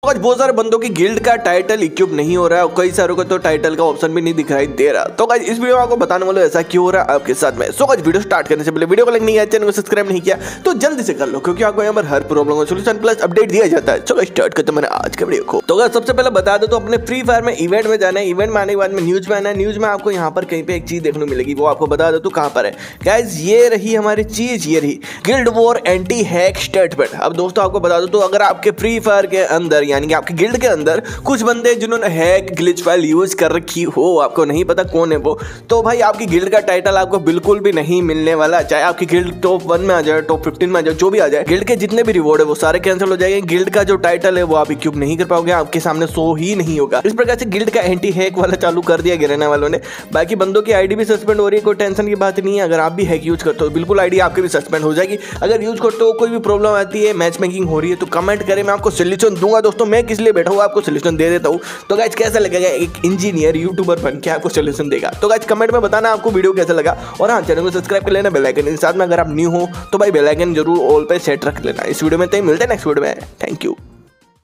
आज बहुत सारे बंदों की गिल्ड का टाइटल इक्विप नहीं हो रहा है, कई सारों को तो टाइटल का ऑप्शन भी नहीं दिखाई दे रहा। तो गाइस इस वीडियो में आपको बताने वाला ऐसा क्यों हो रहा है आपके साथ में। सो गाइस वीडियो स्टार्ट करने से पहले वीडियो को लाइक नहीं किया, चैनल को सब्सक्राइब नहीं किया तो जल्दी से कर लो, क्योंकि आपको यहाँ पर हर प्रॉब्लम का सॉल्यूशन प्लस अपडेट दिया जाता है। चलो स्टार्ट करते हैं आज के वीडियो को। तो गाइस सबसे पहले बता दो तो अपने फ्री फायर में इवेंट में जाना है, इवेंट में आने के बाद में न्यूज में आना है। न्यूज में आपको यहाँ पर कहीं पे एक चीज देखने को मिलेगी, वो आपको बता दो तो कहाँ पर है गाइस। ये रही हमारी चीज, ये रही guild war anti hack statement. अब दोस्तों आपको बता दो तो अगर आपके फ्री फायर के अंदर यानी कि आपके गिल्ड के अंदर कुछ बंदे जिन्होंने हैक ग्लिच फाइल यूज कर रखी हो, आपको नहीं पता कौन है वो, तो भाई आपकी गिल्ड का टाइटल आपको बिल्कुल भी नहीं मिलने वाला। चाहे आपकी गिल्ड टॉप 1 में आ जाए, टॉप 15 में आ जाए, जो भी आ जाए, गिल्ड के जितने भी रिवॉर्ड है वो सारे कैंसिल हो जाएंगे। गिल्ड का जो टाइटल है वो आप इक्विप नहीं कर पाओगे, आपके सामने शो ही नहीं होगा। इस प्रकार से गिल्ड का एंटी हैक वाला चालू कर दिया गिरने वालों ने। बाकी बंदों की आईडी भी सस्पेंड हो रही है, कोई टेंशन की बात नहीं है। अगर आप भी हैक यूज करते हो बिल्कुल आईडी आपकी भी सस्पेंड हो जाएगी। अगर यूज करते हो कोई भी प्रॉब्लम आती है, मैच मेकिंग हो रही है, तो कमेंट करें, मैं आपको सोल्यूशन दूंगा। दोस्तों मैं किस लिए बैठा हूँ, आपको सोल्यूशन दे देता हूँ। तो गाइस कैसा लगेगा एक इंजीनियर यूट्यूबर बन के आपको सोल्यूशन देगा। तो गाइस कमेंट में बताना आपको वीडियो कैसा लगा, और हाँ चैनल को सब्सक्राइब कर लेना, बेल आइकन के साथ में। अगर आप न्यू हो तो भाई बेल आइकन जरूर ऑल पे सेट रख लेना। इस वीडियो में तो मिलते हैं नेक्स्ट वीडियो में। Thank you.